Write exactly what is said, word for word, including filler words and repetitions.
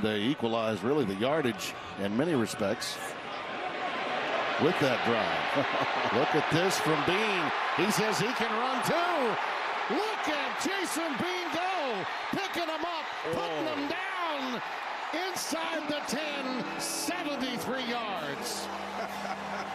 and they equalized really the yardage in many respects with that drive. Look at this from Bean. He says he can run too. Look at Jason Bean go, picking them up, putting them down inside the ten, seventy-three yards.